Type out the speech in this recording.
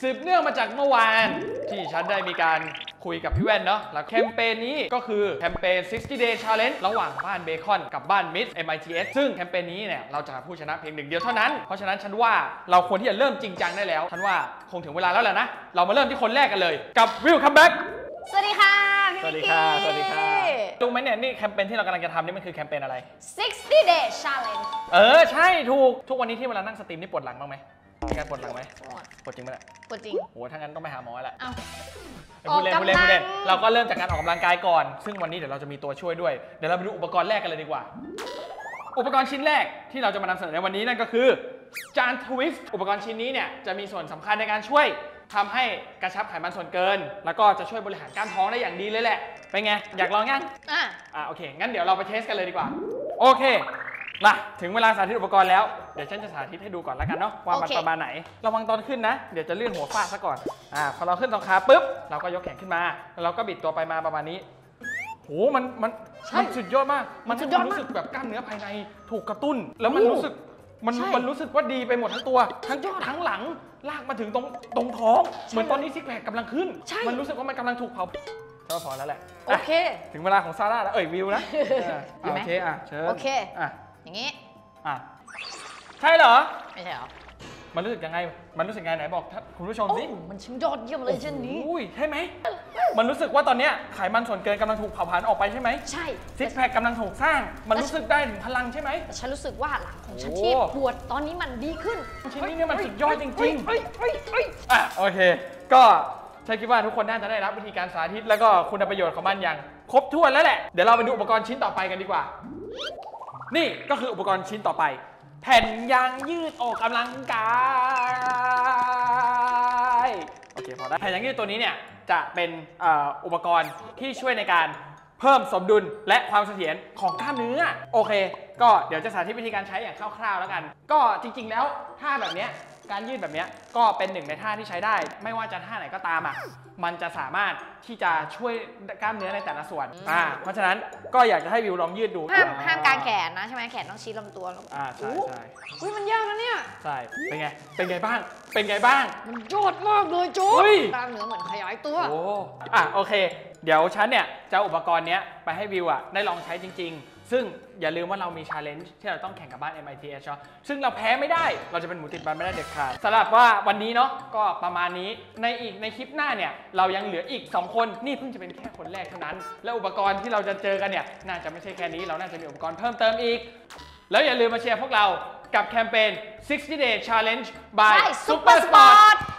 สืบเนื่องมาจากเมื่อวานที่ฉันได้มีการคุยกับพี่แว่นเนาะแล้วแคมเปญนี้ก็คือแคมเปญ60 Day Challenge ระหว่างบ้านเบคอนกับบ้านมิส MITS ซึ่งแคมเปญนี้เนี่ยเราจะผู้ชนะเพียง1 เดียวเท่านั้นเพราะฉะนั้นฉันว่าเราควรที่จะเริ่มจริงจังได้แล้วฉันว่าคงถึงเวลาแล้วแหละนะเรามาเริ่มที่คนแรกกันเลยกับวิลคัมแบ็กสวัสดีค่ะสวัสดีค่ะสวัสดีค่ะรู้ไหมเนี่ยนี่แคมเปญที่เรากำลังจะทำนี่มันคือแคมเปญอะไร 60 Day Challenge ใช่ถูกทุกวันนี้ที่เวลานั่งสตรีมนี่ปวดหลังบ้างไหมมีการปวดหลังไหมปวดจริงไหมล่ะปวดจริงโหถ้างั้นต้องไปหาหมอแล้วออกกำลังเราก็เริ่มจากการออกกำลังกายก่อนซึ่งวันนี้เดี๋ยวเราจะมีตัวช่วยด้วยเดี๋ยวเราไปดูอุปกรณ์แรกกันเลยดีกว่าอุปกรณ์ชิ้นแรกที่เราจะมานำเสนอในวันนี้นั่นก็คือจานทวิสต์อุปกรณ์ชิ้นนี้เนี่ยจะมีส่วนสำคัญในการช่วยทำให้กระชับไขมันส่วนเกินแล้วก็จะช่วยบริหารกล้ามท้องได้อย่างดีเลยแหละเป็นไงอยากลองยังโอเคงั้นเดี๋ยวเราไปเทสกันเลยดีกว่าโอเคล่ะถึงเวลาสาธิตอุปกรณ์แล้วเดี๋ยวฉันจะสาธิตให้ดูก่อนแล้วกันเนาะว่ามันประมาณไหนระวังตอนขึ้นนะเดี๋ยวจะเลื่อนหัวฟาดซะก่อนพอเราขึ้นตรงขาปุ๊บเราก็ยกแขนขึ้นมาแล้วเราก็บิดตัวไปมาประมาณนี้โหมันสุดยอดมากมันรู้สึกแบบกล้ามเนื้อภายในถูกกระตุ้นแล้วมันรู้สึกมันรู้สึกว่าดีไปหมดทั้งตัวทั้งหลังลากมาถึงตรงท้องเหมือนตอนนี้ซิกแพคกำลังขึ้นมันรู้สึกว่ามันกำลังถูกเผาก็พอแล้วแหละโอเคถึงเวลาของซาร่าแล้ววิวนะโอเคเชิญโอเคอย่างนี้ใช่เหรอไม่ใช่เหรอมันรู้สึกยังไงมันรู้สึกไงไหนบอกคุณผู้ชมสิมันช่างยอดเยี่ยมเลยเช่นนี้ใช่ไหมมันรู้สึกว่าตอนนี้ไขมันส่วนเกินกำลังถูกเผาผลาญออกไปใช่ไหมใช่ซิกแพคกำลังถูกสร้างมันรู้สึกได้ถึงพลังใช่ไหมฉันรู้สึกว่าหลังของฉันที่ปวดตอนนี้มันดีขึ้นชิ้นนี้เนี่ยมันสุดยอดจริงๆโอเคก็ฉันคิดว่าทุกคนน่าจะได้รับวิธีการสาธิตแล้วก็คุณประโยชน์ของมันอย่างครบถ้วนแล้วแหละเดี๋ยวเราไปดูอุปกรณ์ชิ้นต่อไปกันดีกว่านี่ก็คืออุปกรณ์ชิ้นต่อไปแผ่นยางยืดออกกำลังกายโอเคพอได้แผ่นยางยืดตัวนี้เนี่ยจะเป็นอุปกรณ์ที่ช่วยในการเพิ่มสมดุลและความเสถียรของกล้ามเนื้อโอเคก็เดี๋ยวจะสาธิตวิธีการใช้อย่างคร่าวๆแล้วกันก็จริงๆแล้วท่าแบบนี้การยืดแบบนี้ก็เป็นหนึ่งในท่าที่ใช้ได้ไม่ว่าจะท่าไหนก็ตามมันจะสามารถที่จะช่วยกล้ามเนื้อในแต่ละส่วนเพราะฉะนั้นก็อยากจะให้วิวลองยืดดูห้ามกางแขนนะใช่ไหมแขนต้องชี้ลำตัวใช่มันยากนะเนี่ยใช่เป็นไงบ้างมันยอดมากเลยโจ๊กกล้ามเนื้อเหมือนขยายตัวโอเคเดี๋ยวฉันเนี่ยจะอุปกรณ์นี้ไปให้วิวได้ลองใช้จริงๆซึ่งอย่าลืมว่าเรามี challenge ที่เราต้องแข่งกับบ้าน MITS ซึ่งเราแพ้ไม่ได้เราจะเป็นหมูติดบันไม่ได้เด็ดขาดสำหรับว่าวันนี้เนาะก็ประมาณนี้ในคลิปหน้าเนี่ยเรายังเหลืออีก2คนนี่เพิ่งจะเป็นแค่คนแรกเท่านั้นและอุปกรณ์ที่เราจะเจอกันเนี่ยน่าจะไม่ใช่แค่นี้เราน่าจะมีอุปกรณ์เพิ่มเติมอีกแล้วอย่าลืมมาเชียร์พวกเรากับแคมเปญ60 Day Challenge by Super Sport